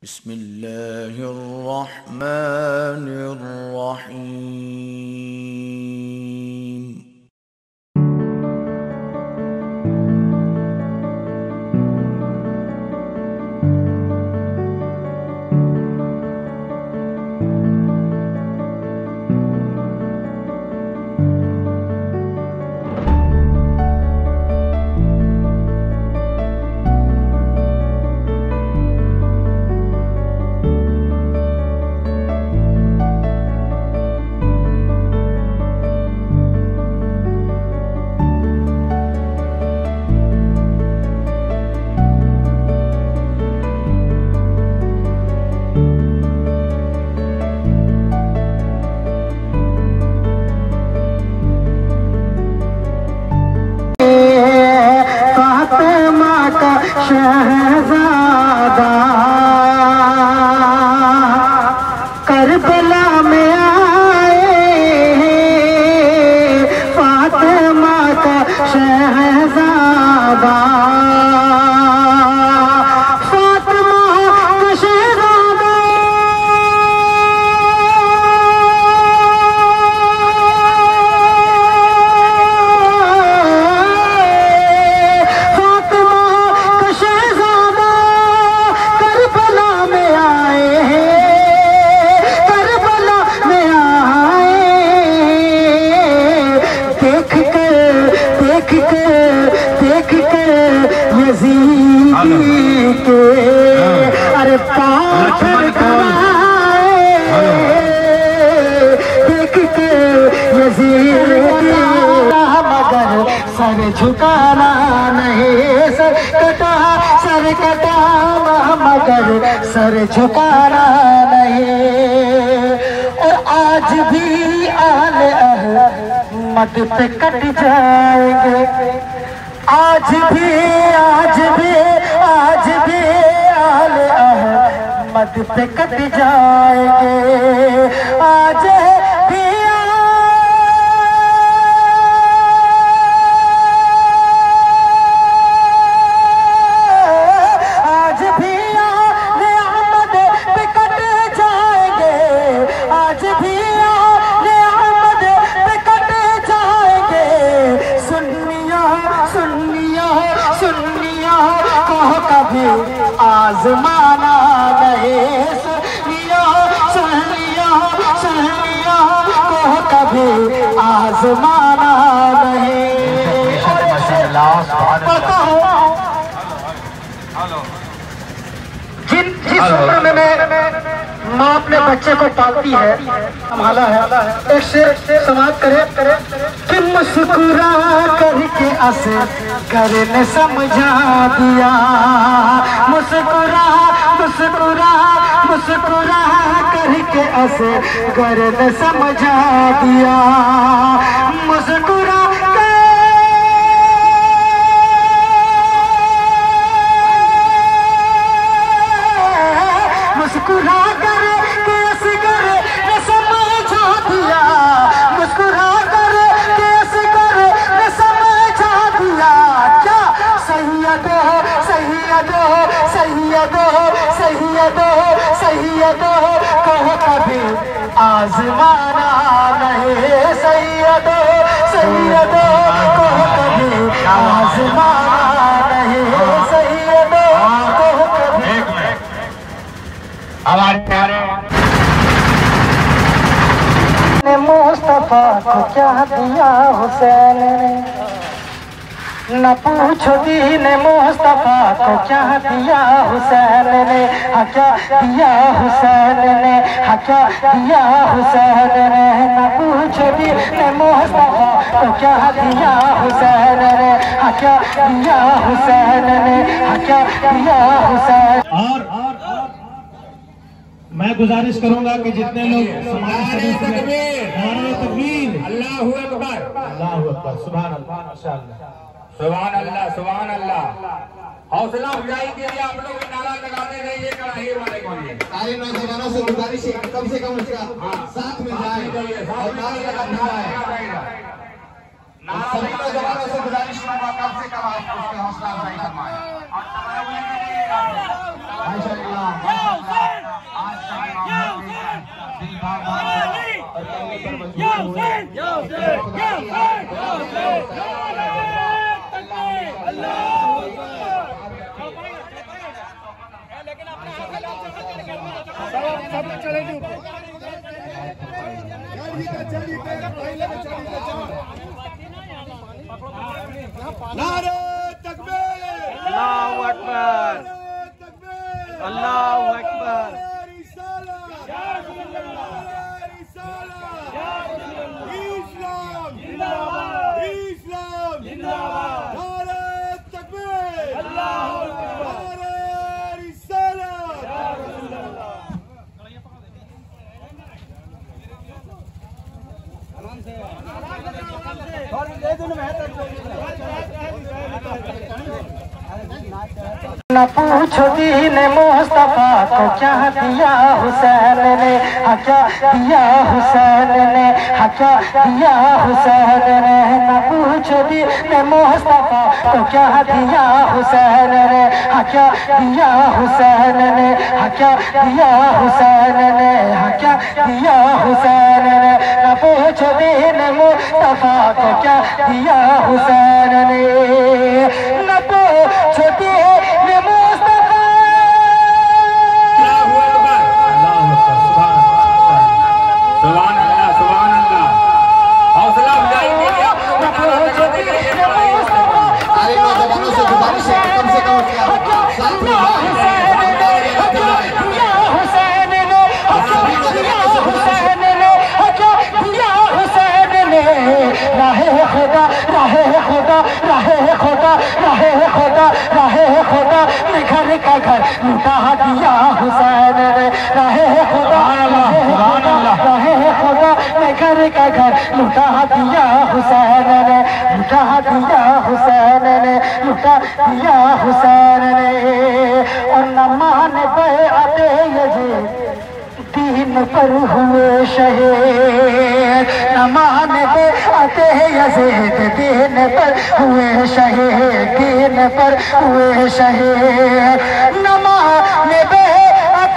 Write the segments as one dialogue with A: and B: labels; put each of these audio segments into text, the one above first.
A: बिस्मिल्लाहिर्रहमानिर्रहीम।
B: शहजादा करबला में आए, फातिमा का शहजादा, फातिमा का शहजादा, अरे पाथर देख के यजीद मगर सर झुकाना नहीं, सर कटा मगर सर झुकाना नहीं। और आज भी आले अहमद पे कट जाएंगे, आज भी आले अहमद पे कट जाएंगे, आज भी आले अहमद पे कट जाएंगे, आज भी आले अहमद पे कट जाएंगे। सुन्निया कहो कभी आजमाना नहीं, सुन्निया कहो कभी आजमाना नहीं। जिस उम्र में माँ अपने बच्चे को पालती है, संभाला है, एक से समाज करे कि मुस्कुरा करके असगर ने समझा दिया, मुस्कुरा करके असगर ने समझा दिया, मुस्कुरा कर के असगर ने समझा दिया, मुस्कुरा कर के असगर ने समझा दिया। क्या सैयदो कहो कभी आजमाना नहीं, सैयदो कहो कभी आजमाना नहीं, सैयदो कहो कभी। हमारे प्यारे ने मुस्तफा को क्या दिया हुसैन ने, न पूछो दीन मुस्तफा को क्या दिया हुसैन ने, क्या दिया हुसैन ने, क्या दिया हुसैन ने, न पूछो दीन मुस्तफा को क्या दिया हुसैन ने, क्या दिया हुसैन ने, क्या दिया हुसैन।
C: और मैं गुजारिश करूंगा कि जितने लोग नारे तकबीर, अल्लाहू अकबर, सुभान अल्लाह, माशाअल्लाह,
D: सुभान अल्लाह, सुभान अल्लाह। हौसला अफजाई के लिए आप लोग नारा लगाते रहिए कड़ाही वाले को लिए।
E: सारे नौजवानों से गुजारिश है कम से कम उसका साथ में जाए और नारा लगाना है। सभी नौजवानों से गुजारिश करूंगा कम से कम आप उसके हौसला अफजाई फरमाएं। नारे तकबीर,
B: अल्लाहू अकबर, अल्लाहू अकबर। न पूछो दीन मुस्तफा को क्या दिया हुसैन ने, क्या दिया हुसैन ने, क्या दिया हुसैन ने। न पूछो दीन मुस्तफा को क्या दिया हुसैन ने, क्या दिया हुसैन ने, क्या दिया हुसैन ने, क्या दिया हुसैन ने। न पूछो दीन मुस्तफा को क्या दिया हुसैन ने, न पूछो दीन मुस्तफा।
D: सुभान अल्लाह, सुभान अल्लाह। हौसला अफजाई के लिए
E: सारे नौजवानों से गुजारिश है कि कम से कम साथ में
B: राहे खुदा, राहे खुदा, राहे खुदा, राहे खुदा, राहे खुदा, घर का घर लुटा दिया हुसैन ने। राहे खुदा, राहे खुदा, राहे खुदा, घर का घर लुटा दिया हुसैन ने, लुटा दिया हुसैन ने, लुटा दिया हुसैन ने। और न मान बैअत यजीद दीन पर हुए शहीद, न मान बैअत यजीद दीन पर हुए शहीद, दीन पर हुए शहीद। न मान बैअत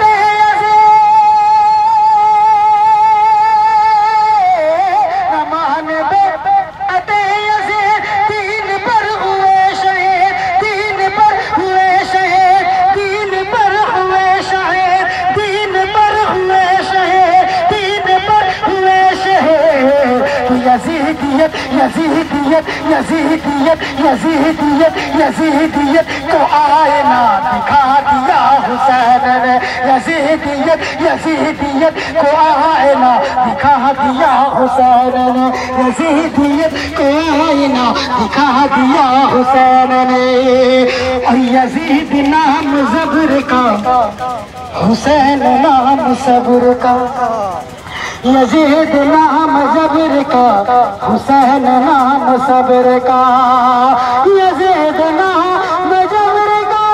B: यजीद, न मान बैअत यजीद दीन पर हुए शहीद, दीन पर हुए शहीद, दीन पर हुए शहीद, दीन पर हुए शहीद, दीन पर हुए शहीद। यजीदियत, यजीदियत, यजीदियत, यजीदियत, यजीदियत को आईना दिखा दिया हुसैन ने। यजीदियत, यजीदियत को आईना दिखा दिया हुसैन ने। यजीदियत को आईना दिखा दिया हुसैन ने। और यजीद नाम ज़ब्र का, हुसैन नाम सब्र का। यजीद नाम ज़ब्र का, हुसैन नाम सब्र का। यजीद नाम ज़ब्र का,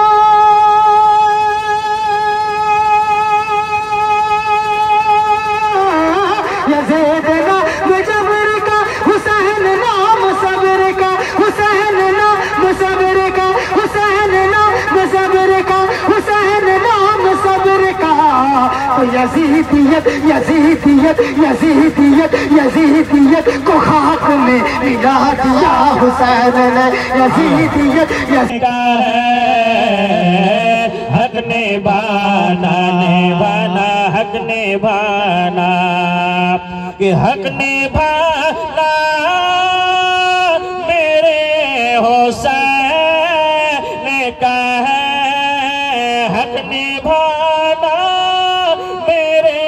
B: यजीद नाम ज़ब्र का, हुसैन नाम सब्र का, हुसैन नाम सब्र का, हुसैन नाम सब्र का, हुसैन नाम सब्र का। तो यजीदियत, यजीदियत, यजीदियत, यजीदियत को खाक में मिला दिया हुसैन ने। यजीदियत,
C: हक ने बाना, हक ने बाना, कि हक ने बाना मेरे हुसैन का है, हक ने बाना मेरे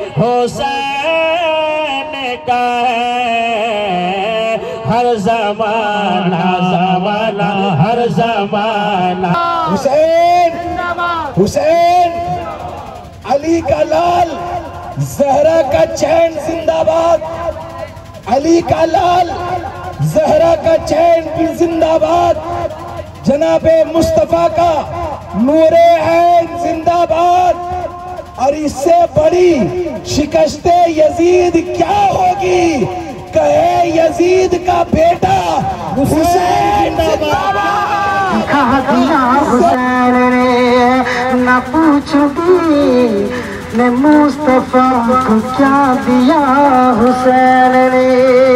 C: हुसैन का है। हर जमाना, जमाना, हर जमाना।
E: हुसैन, हुसैन अली का लाल, जहरा का चैन जिंदाबाद। अली का लाल, जहरा का चैन भी जिंदाबाद। जनाबे मुस्तफा का नूरे ऐन जिंदाबाद। और इससे बड़ी शिकस्ते यजीद क्या होगी, कहे यजीद का बेटा हुसैन जिंदाबाद।
B: दिखा दिया हुसैन ने। न पूछोगी ने मुस्तफा को क्या दिया हुसैन ने।